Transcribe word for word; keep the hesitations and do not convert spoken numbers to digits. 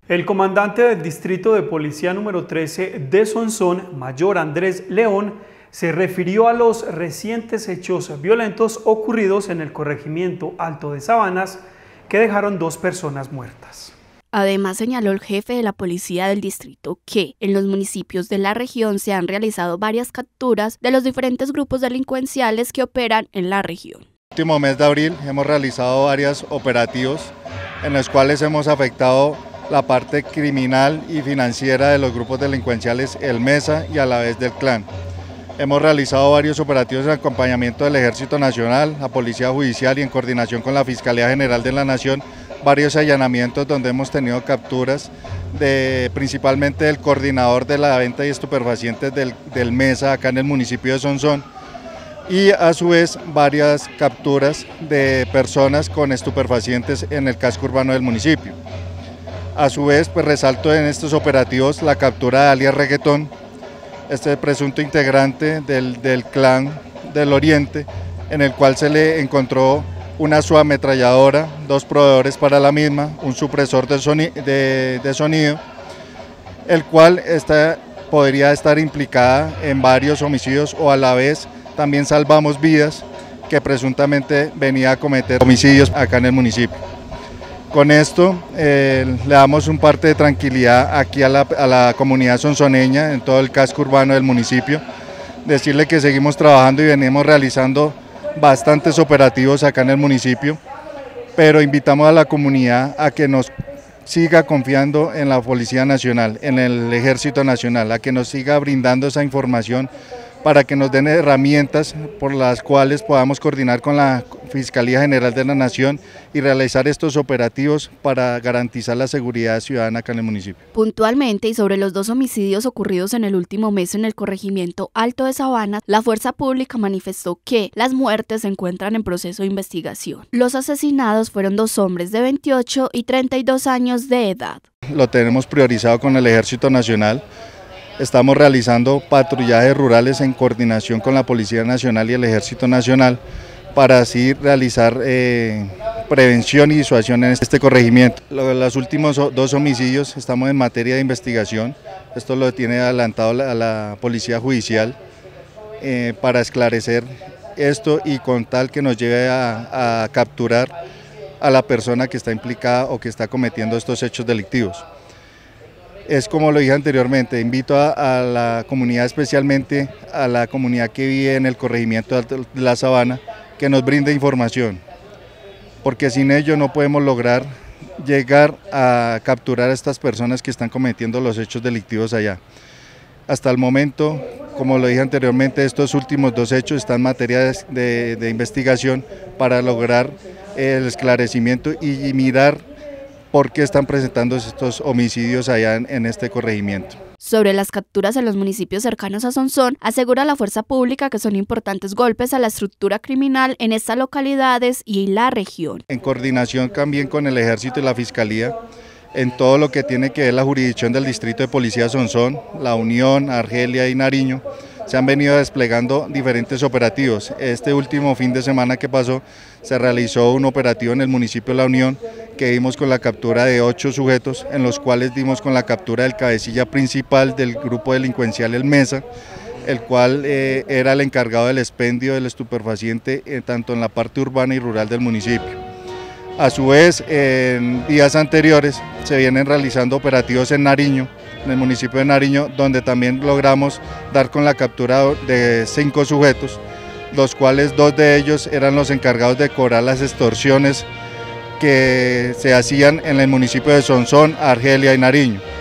El comandante del Distrito de Policía número trece de Sonsón, Mayor Andrés León, se refirió a los recientes hechos violentos ocurridos en el corregimiento Alto de Sabanas, que dejaron dos personas muertas. Además, señaló el jefe de la policía del distrito que en los municipios de la región se han realizado varias capturas de los diferentes grupos delincuenciales que operan en la región. En el último mes de abril hemos realizado varios operativos en los cuales hemos afectado la parte criminal y financiera de los grupos delincuenciales El Mesa y a la vez del Clan. Hemos realizado varios operativos en acompañamiento del Ejército Nacional, la Policía Judicial y en coordinación con la Fiscalía General de la Nación, varios allanamientos donde hemos tenido capturas de principalmente del coordinador de la venta de estupefacientes del, del Mesa acá en el municipio de Sonsón, y a su vez varias capturas de personas con estupefacientes en el casco urbano del municipio. A su vez, pues resalto en estos operativos la captura de alias Reggaetón, este presunto integrante del, del Clan del Oriente, en el cual se le encontró una subametralladora, dos proveedores para la misma, un supresor de, soni de, de sonido, el cual está, podría estar implicada en varios homicidios o a la vez también salvamos vidas que presuntamente venía a cometer homicidios acá en el municipio. Con esto eh, le damos un parte de tranquilidad aquí a la, a la comunidad sonsoneña, en todo el casco urbano del municipio, decirle que seguimos trabajando y venimos realizando bastantes operativos acá en el municipio, pero invitamos a la comunidad a que nos siga confiando en la Policía Nacional, en el Ejército Nacional, a que nos siga brindando esa información para que nos den herramientas por las cuales podamos coordinar con la Fiscalía General de la Nación y realizar estos operativos para garantizar la seguridad ciudadana acá en el municipio. Puntualmente y sobre los dos homicidios ocurridos en el último mes en el corregimiento Alto de Sabanas, la Fuerza Pública manifestó que las muertes se encuentran en proceso de investigación. Los asesinados fueron dos hombres de veintiocho y treinta y dos años de edad. Lo tenemos priorizado con el Ejército Nacional. Estamos realizando patrullajes rurales en coordinación con la Policía Nacional y el Ejército Nacional para así realizar eh, prevención y disuasión en este corregimiento. Los últimos dos homicidios estamos en materia de investigación, esto lo tiene adelantado la, la Policía Judicial eh, para esclarecer esto y con tal que nos lleve a, a capturar a la persona que está implicada o que está cometiendo estos hechos delictivos. Es como lo dije anteriormente, invito a, a la comunidad, especialmente a la comunidad que vive en el corregimiento de la Sabana, que nos brinde información, porque sin ello no podemos lograr llegar a capturar a estas personas que están cometiendo los hechos delictivos allá. Hasta el momento, como lo dije anteriormente, estos últimos dos hechos están en materia de, de, de investigación para lograr el esclarecimiento y, y mirar por qué están presentando estos homicidios allá en, en este corregimiento. Sobre las capturas en los municipios cercanos a Sonsón, asegura la Fuerza Pública que son importantes golpes a la estructura criminal en estas localidades y la región. En coordinación también con el Ejército y la Fiscalía, en todo lo que tiene que ver la jurisdicción del Distrito de Policía Sonsón, La Unión, Argelia y Nariño, se han venido desplegando diferentes operativos. Este último fin de semana que pasó se realizó un operativo en el municipio de La Unión que dimos con la captura de ocho sujetos, en los cuales dimos con la captura del cabecilla principal del grupo delincuencial El Mesa, el cual eh, era el encargado del expendio del estupefaciente eh, tanto en la parte urbana y rural del municipio. A su vez, en días anteriores se vienen realizando operativos en Nariño, en el municipio de Nariño, donde también logramos dar con la captura de cinco sujetos, los cuales dos de ellos eran los encargados de cobrar las extorsiones que se hacían en el municipio de Sonsón, Argelia y Nariño.